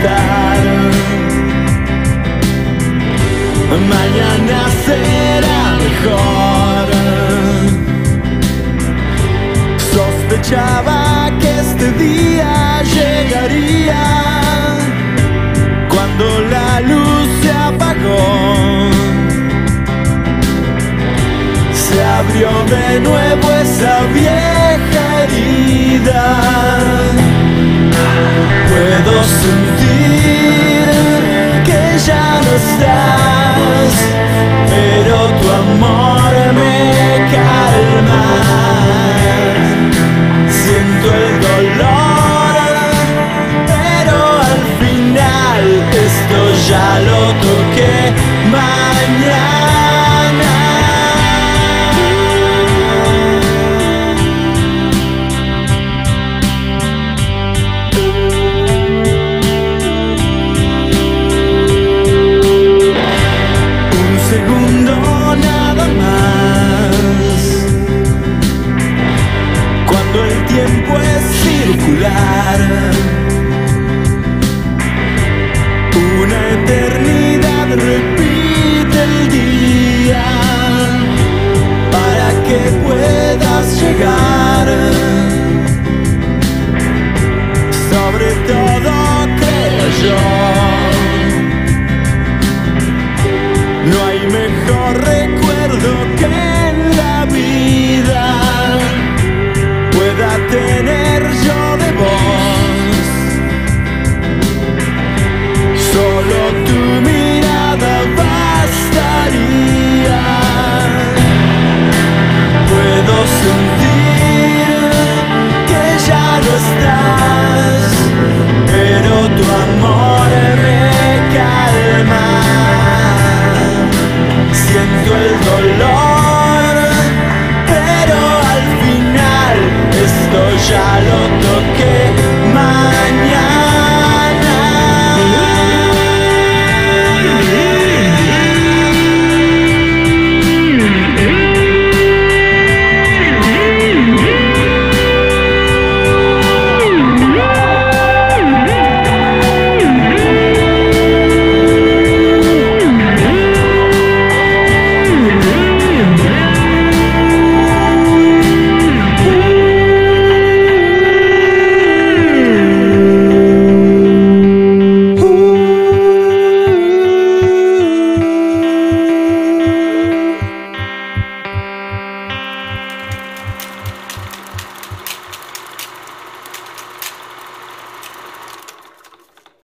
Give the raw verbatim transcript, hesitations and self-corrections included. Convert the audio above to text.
estar. Mañana será mejor. Sospechaba que este día llegaría cuando la luz se apagó. Se abrió de nuevo esa vieja herida. Puedo sentir que ya no estás, pero tu amor me calma. Siento el dolor, pero al final esto ya lo toqué más.